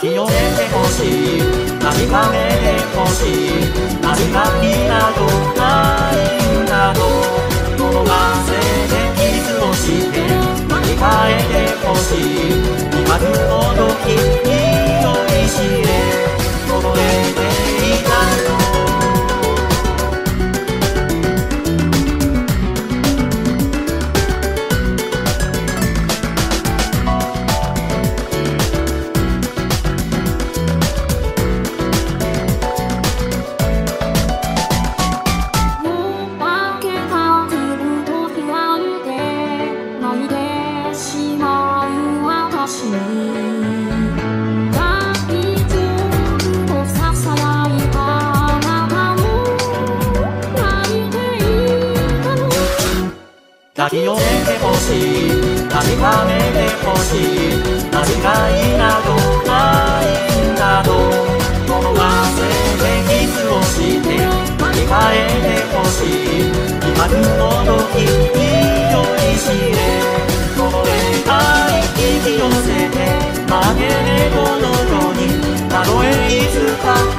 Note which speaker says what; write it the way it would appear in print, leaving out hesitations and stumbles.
Speaker 1: き寄せてほしい、確かめてほしい、何がいいなどないんだろう。この感性でキスをして生き返ってほしい、光るほど君を見知れ覚えていたの。抱き寄せてほしい、確かめてほしい、何がいいなどないんだろう。この感性でキスをして生き返ってほしい、光るほど君を見知れ覚えたい、引き寄せて曲げ猫のようにたとえいつか